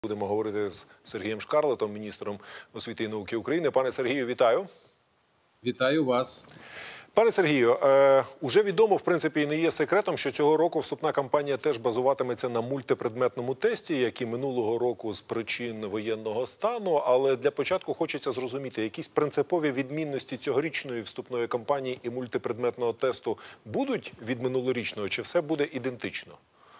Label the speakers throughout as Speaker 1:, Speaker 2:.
Speaker 1: Будемо говорити з Сергієм Шкарлетом, міністром освіти і науки України. Пане Сергію, вітаю.
Speaker 2: Вітаю вас.
Speaker 1: Пане Сергію, уже відомо, в принципі, і не є секретом, що цього року вступна кампанія теж базуватиметься на мультипредметному тесті, як і минулого року з причин воєнного стану. Але для початку хочеться зрозуміти, якісь принципові відмінності цьогорічної вступної кампанії і мультипредметного тесту будуть від минулорічного, чи все буде ідентично?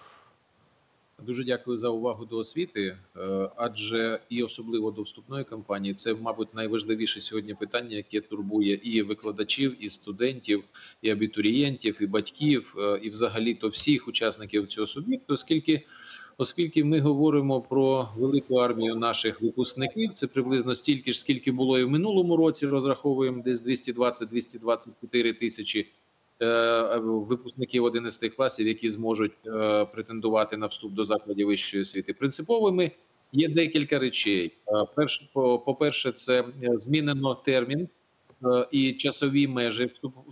Speaker 2: Дуже дякую за увагу до освіти, адже і особливо до вступної кампанії це, мабуть, найважливіше сьогодні питання, яке турбує і викладачів, і студентів, і абітурієнтів, і батьків, і взагалі-то всіх учасників цього суб'єкту, оскільки ми говоримо про велику армію наших випускників, це приблизно стільки ж, скільки було і в минулому році, розраховуємо десь 220-224 тисячі випускників 11 класів, які зможуть претендувати на вступ до закладів вищої освіти. Принциповими є декілька речей. По-перше, це змінено термін і часові межі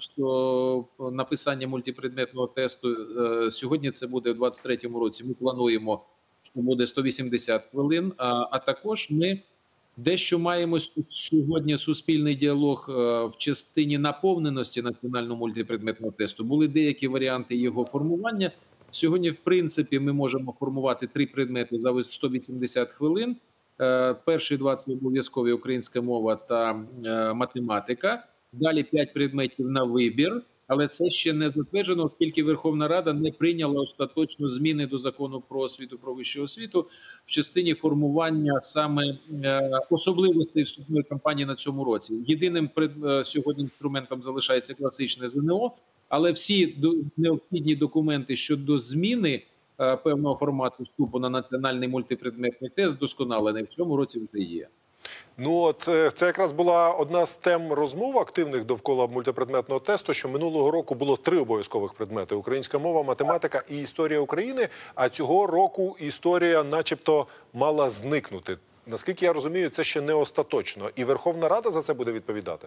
Speaker 2: написання мультипредметного тесту. Сьогодні це буде в 2023 році. Ми плануємо, що буде 180 хвилин, а також ми дещо маємо сьогодні суспільний діалог в частині наповненості національного мультипредметного тесту. Були деякі варіанти його формування. Сьогодні, в принципі, ми можемо формувати 3 предмети за 180 хвилин. Перші 2 – це обов'язкові українська мова та математика. Далі 5 предметів на вибір. Але це ще не затверджено, оскільки Верховна Рада не прийняла остаточно зміни до Закону про освіту, про вищу освіту в частині формування саме особливостей вступної кампанії на цьому році. Єдиним сьогодні інструментом залишається класичне ЗНО, але всі необхідні документи щодо зміни певного формату вступу на національний мультипредметний тест вдосконалений в цьому році вже є.
Speaker 1: Ну, це якраз була одна з тем розмов активних довкола мультипредметного тесту, що минулого року було 3 обов'язкових предмети – українська мова, математика і історія України, а цього року історія начебто мала зникнути. Наскільки я розумію, це ще не остаточно. І Верховна Рада за це буде відповідати?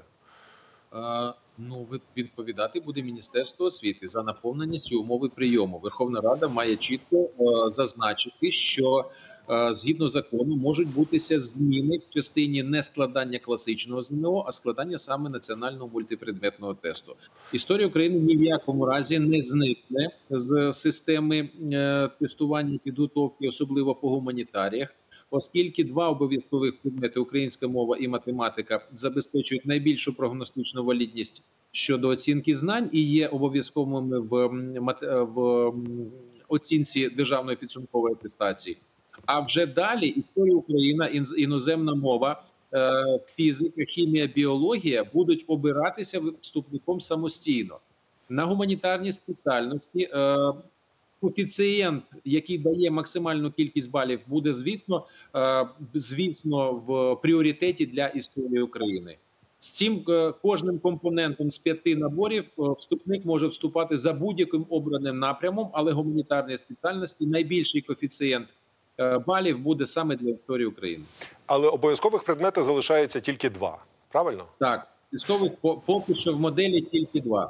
Speaker 2: Відповідати буде Міністерство освіти за наповненість і умови прийому. Верховна Рада має чітко зазначити, що згідно закону можуть бутися зміни в частині не складання класичного ЗНО, а складання саме національного мультипредметного тесту. Історія України ні в якому разі не зникне з системи тестування і підготовки, особливо по гуманітаріях, оскільки 2 обов'язкових предмети – українська мова і математика – забезпечують найбільшу прогностичну валідність щодо оцінки знань і є обов'язковими в оцінці державної підсумкової атестації. А вже далі історія України, іноземна мова, фізика, хімія, біологія будуть обиратися вступником самостійно. На гуманітарній спеціальності коефіцієнт, який дає максимальну кількість балів, буде, звісно, в пріоритеті для історії України. З цим кожним компонентом з 5 наборів вступник може вступати за будь-яким обраним напрямом, але гуманітарної спеціальності найбільший коефіцієнт балів буде саме для історії України.
Speaker 1: Але обов'язкових предметів залишається тільки 2, правильно?
Speaker 2: Так, поки що в моделі тільки 2.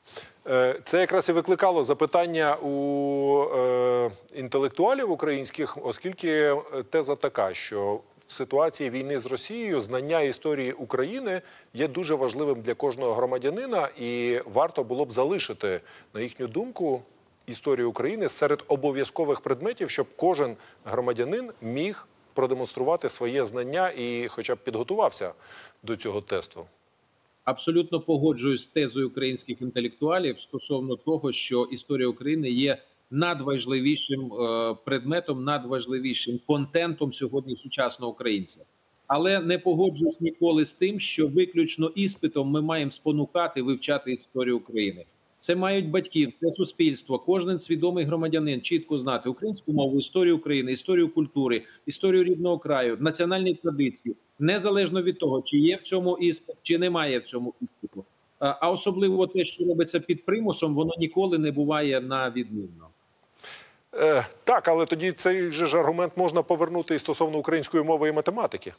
Speaker 1: Це якраз і викликало запитання у інтелектуалів українських, оскільки теза така, що в ситуації війни з Росією знання історії України є дуже важливим для кожного громадянина, і варто було б залишити, на їхню думку, історію України серед обов'язкових предметів, щоб кожен громадянин міг продемонструвати своє знання і хоча б підготувався до цього тесту.
Speaker 2: Абсолютно погоджуюсь з тезою українських інтелектуалів стосовно того, що історія України є надважливішим предметом, надважливішим контентом сьогодні сучасного українця. Але не погоджуюсь ніколи з тим, що виключно іспитом ми маємо спонукати вивчати історію України. Це мають батьки, це суспільство, кожен свідомий громадянин чітко знати українську мову, історію України, історію культури, історію рідного краю, національні традиції, незалежно від того, чи є в цьому іспит, чи немає в цьому іспиту. А особливо те, що робиться під примусом, воно ніколи не буває на відмінно.
Speaker 1: Так, але тоді цей же ж аргумент можна повернути і стосовно української мови і математики.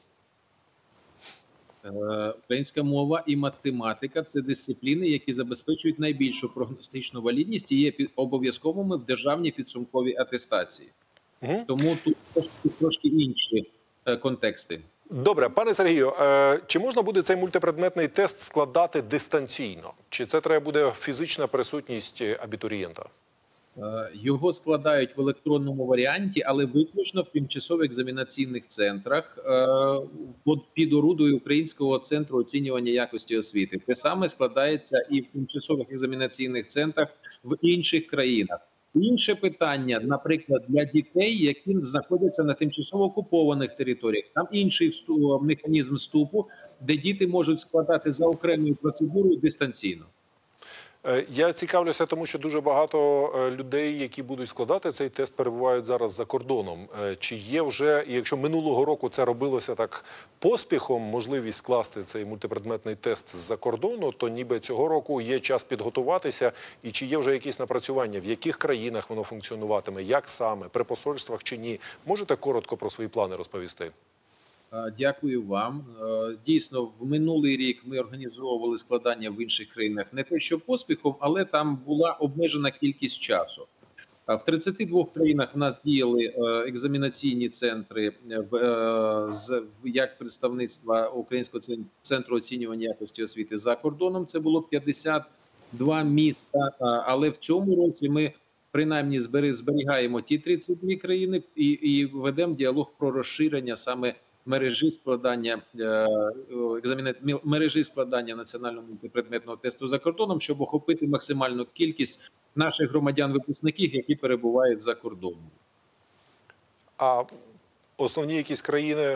Speaker 2: Українська мова і математика – це дисципліни, які забезпечують найбільшу прогностичну валідність і є обов'язковими в державній підсумковій атестації. Тому тут трошки інші контексти.
Speaker 1: Добре, пане Сергію, чи можна буде цей мультипредметний тест складати дистанційно? Чи це треба буде фізична присутність абітурієнта?
Speaker 2: Його складають в електронному варіанті, але виключно в тимчасових екзаменаційних центрах під орудою Українського центру оцінювання якості освіти. Те саме складається і в тимчасових екзаменаційних центрах в інших країнах. Інше питання, наприклад, для дітей, які знаходяться на тимчасово окупованих територіях. Там інший механізм вступу, де діти можуть складати за окремою процедурою дистанційно.
Speaker 1: Я цікавлюся, тому що дуже багато людей, які будуть складати цей тест, перебувають зараз за кордоном. Чи є вже, і якщо минулого року це робилося так поспіхом, можливість скласти цей мультипредметний тест з-за кордону, то ніби цього року є час підготуватися, і чи є вже якісь напрацювання, в яких країнах воно функціонуватиме, як саме, при посольствах чи ні? Можете коротко про свої плани розповісти?
Speaker 2: Дякую вам. Дійсно, в минулий рік ми організовували складання в інших країнах не те, що поспіхом, але там була обмежена кількість часу. В 32 країнах в нас діяли екзаменаційні центри як представництва Українського центру оцінювання якості освіти за кордоном. Це було 52 міста, але в цьому році ми принаймні зберігаємо ті 32 країни і ведемо діалог про розширення саме мережі складання національного мультипредметного тесту за кордоном, щоб охопити максимальну кількість наших громадян-випускників, які перебувають за кордоном.
Speaker 1: А основні якісь країни?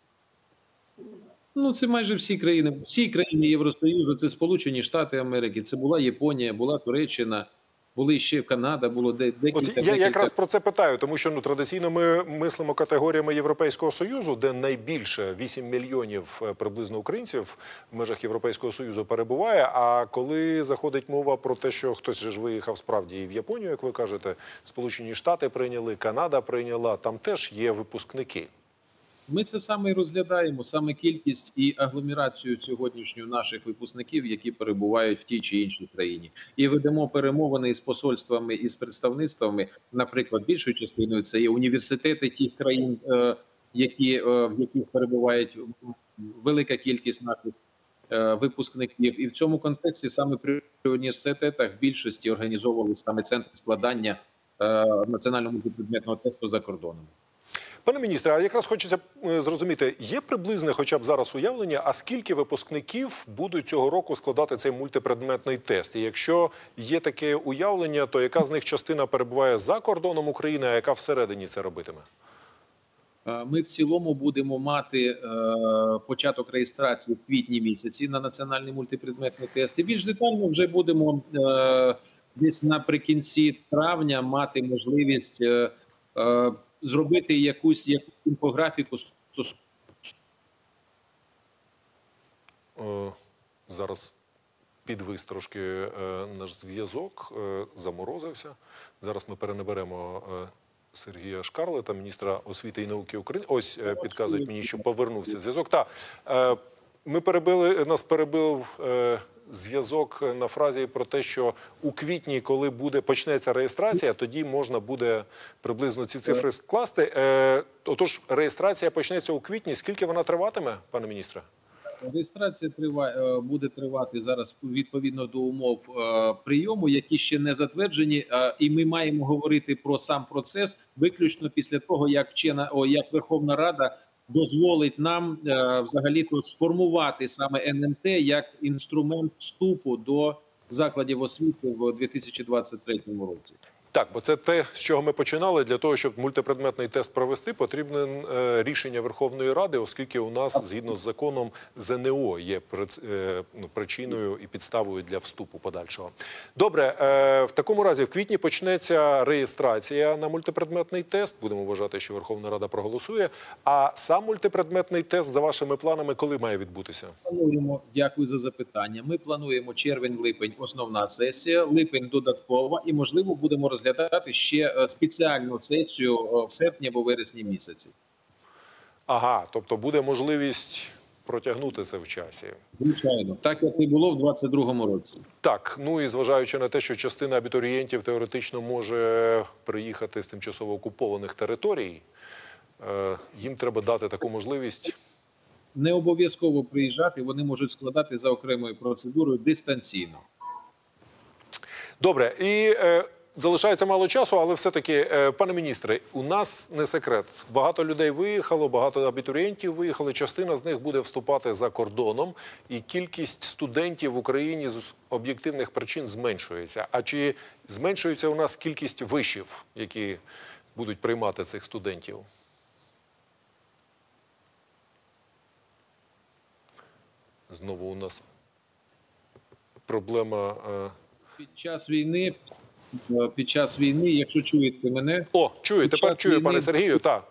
Speaker 2: Ну, це майже всі країни Євросоюзу, це Сполучені Штати Америки, це була Японія, була Туреччина, були ще Канада, було декілька.
Speaker 1: Я якраз про це питаю, тому що традиційно ми мислимо категоріями Європейського Союзу, де найбільше 8 мільйонів приблизно українців в межах Європейського Союзу перебуває. А коли заходить мова про те, що хтось же ж виїхав справді і в Японію, як ви кажете, Сполучені Штати прийняли, Канада прийняла, там теж є випускники.
Speaker 2: Ми це саме і розглядаємо, саме кількість і агломерацію сьогоднішню наших випускників, які перебувають в тій чи іншій країні. І ведемо перемовини із посольствами, і з представництвами, наприклад, більшою частиною це є університети тих країн, в яких перебувають велика кількість наших випускників. І в цьому контексті саме при університетах в більшості організовували саме центр складання національного мультипредметного тесту за кордоном.
Speaker 1: Пане міністре, а якраз хочеться зрозуміти, є приблизне хоча б зараз уявлення, а скільки випускників будуть цього року складати цей мультипредметний тест? І якщо є таке уявлення, то яка з них частина перебуває за кордоном України, а яка всередині це робитиме?
Speaker 2: Ми в цілому будемо мати початок реєстрації в квітні місяці на національний мультипредметний тест. І більш детально вже будемо десь наприкінці травня мати можливість зробити якусь інфографіку.
Speaker 1: Зараз підвис трошки наш зв'язок, заморозився. Зараз ми перенаберемо Сергія Шкарлета, міністра освіти і науки України. Ось підказують мені, що повернувся зв'язок. Так, нас перебив зв'язок на фразі про те, що у квітні, коли почнеться реєстрація, тоді можна буде приблизно ці цифри скласти. Отож, реєстрація почнеться у квітні. Скільки вона триватиме, пане міністре?
Speaker 2: Реєстрація буде тривати зараз відповідно до умов прийому, які ще не затверджені, і ми маємо говорити про сам процес виключно після того, як Верховна Рада дозволить нам взагалі-то сформувати саме НМТ як інструмент вступу до закладів освіти в 2023 році.
Speaker 1: Так, бо це те, з чого ми починали. Для того, щоб мультипредметний тест провести, потрібне рішення Верховної Ради, оскільки у нас, згідно з законом, ЗНО є причиною і підставою для вступу подальшого. Добре, в такому разі в квітні почнеться реєстрація на мультипредметний тест. Будемо вважати, що Верховна Рада проголосує. А сам мультипредметний тест, за вашими планами, коли має відбутися?
Speaker 2: Дякую за запитання. Ми плануємо червень-липень – основна сесія, липень – додаткова, і, можливо, будемо розглядати ще спеціальну сесію в серпні або вересні місяці.
Speaker 1: Ага, тобто буде можливість протягнути це в часі.
Speaker 2: Звичайно, так як і було в 2022 році.
Speaker 1: Так, ну і зважаючи на те, що частина абітурієнтів теоретично може приїхати з тимчасово окупованих територій, їм треба дати таку можливість.
Speaker 2: Не обов'язково приїжджати, вони можуть складати за окремою процедурою дистанційно.
Speaker 1: Добре, і залишається мало часу, але все-таки, пане міністре, у нас не секрет. Багато людей виїхало, багато абітурієнтів виїхали, частина з них буде вступати за кордоном, і кількість студентів в Україні з об'єктивних причин зменшується. А чи зменшується у нас кількість вишів, які будуть приймати цих студентів? Знову у нас проблема.
Speaker 2: Під час війни, якщо чуєте мене...
Speaker 1: О, чую, тепер чую, пане Сергію, так.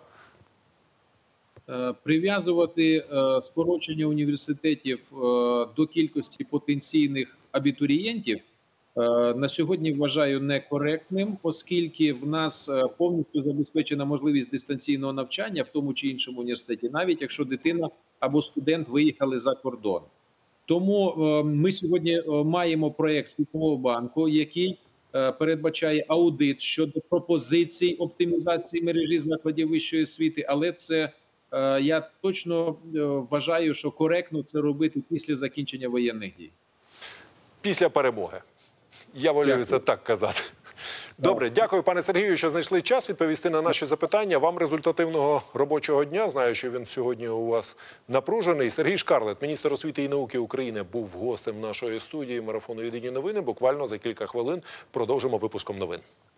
Speaker 2: Прив'язувати скорочення університетів до кількості потенційних абітурієнтів на сьогодні вважаю некоректним, оскільки в нас повністю забезпечена можливість дистанційного навчання в тому чи іншому університеті, навіть якщо дитина або студент виїхали за кордон. Тому ми сьогодні маємо проєкт Світового банку, який передбачає аудит щодо пропозицій оптимізації мережі закладів вищої освіти, але це я точно вважаю, що коректно це робити після закінчення воєнних дій.
Speaker 1: Після перемоги. Я волію це так казати. Добре, дякую, пане Сергію, що знайшли час відповісти на наші запитання. Вам результативного робочого дня. Знаю, що він сьогодні у вас напружений. Сергій Шкарлет, міністр освіти і науки України, був гостем нашої студії марафону «Єдині новини». Буквально за кілька хвилин продовжимо випуском новин.